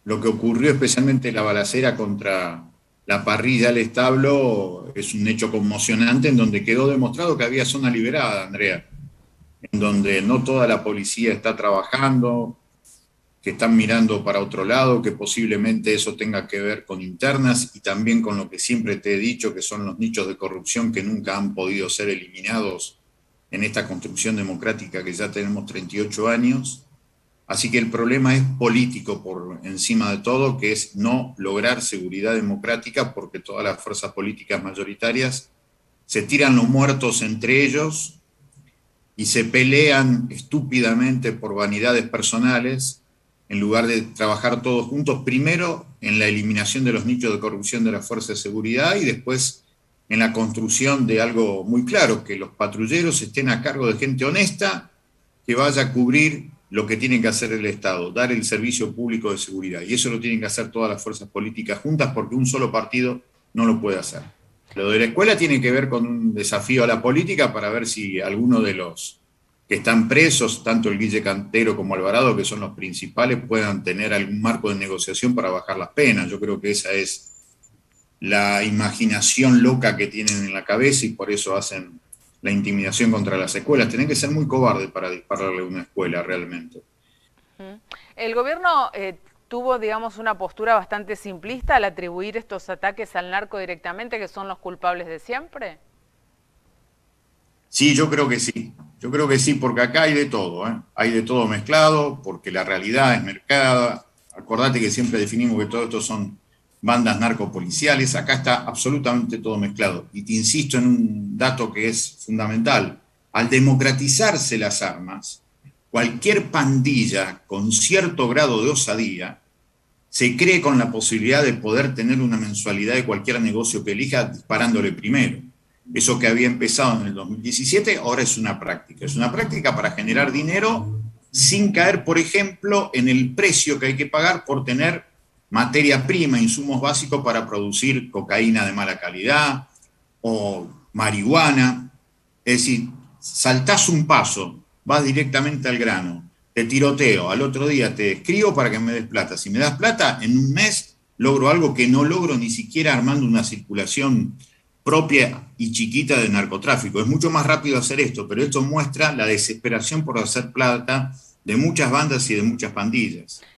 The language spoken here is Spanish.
lo que ocurrió especialmente la balacera contra la parrilla del establo es un hecho conmocionante en donde quedó demostrado que había zona liberada, Andrea, en donde no toda la policía está trabajando, que están mirando para otro lado, que posiblemente eso tenga que ver con internas y también con lo que siempre te he dicho, que son los nichos de corrupción que nunca han podido ser eliminados en esta construcción democrática que ya tenemos 38 años. Así que el problema es político por encima de todo, que es no lograr seguridad democrática porque todas las fuerzas políticas mayoritarias se tiran los muertos entre ellos y se pelean estúpidamente por vanidades personales en lugar de trabajar todos juntos, primero en la eliminación de los nichos de corrupción de las fuerzas de seguridad y después en la construcción de algo muy claro, que los patrulleros estén a cargo de gente honesta que vaya a cubrir lo que tiene que hacer el Estado, dar el servicio público de seguridad. Y eso lo tienen que hacer todas las fuerzas políticas juntas porque un solo partido no lo puede hacer. Lo de la escuela tiene que ver con un desafío a la política para ver si alguno de los que están presos, tanto el Guille Cantero como Alvarado, que son los principales, puedan tener algún marco de negociación para bajar las penas. Yo creo que esa es la imaginación loca que tienen en la cabeza y por eso hacen la intimidación contra las escuelas. Tienen que ser muy cobardes para dispararle a una escuela realmente. El gobierno tuvo, digamos, una postura bastante simplista al atribuir estos ataques al narco directamente, que son los culpables de siempre. Sí, yo creo que sí. Yo creo que sí, porque acá hay de todo, ¿eh? Hay de todo mezclado, porque la realidad es mercada. Acordate que siempre definimos que todo esto son bandas narcopoliciales. Acá está absolutamente todo mezclado. Y te insisto en un dato que es fundamental. Al democratizarse las armas, cualquier pandilla con cierto grado de osadía se cree con la posibilidad de poder tener una mensualidad de cualquier negocio que elija disparándole primero. Eso que había empezado en el 2017 ahora es una práctica. Es una práctica para generar dinero sin caer, por ejemplo, en el precio que hay que pagar por tener materia prima, insumos básicos para producir cocaína de mala calidad o marihuana. Es decir, saltás un paso, vas directamente al grano, te tiroteo, al otro día te escribo para que me des plata. Si me das plata, en un mes logro algo que no logro ni siquiera armando una circulación propia y chiquita de narcotráfico. Es mucho más rápido hacer esto, pero esto muestra la desesperación por hacer plata de muchas bandas y de muchas pandillas.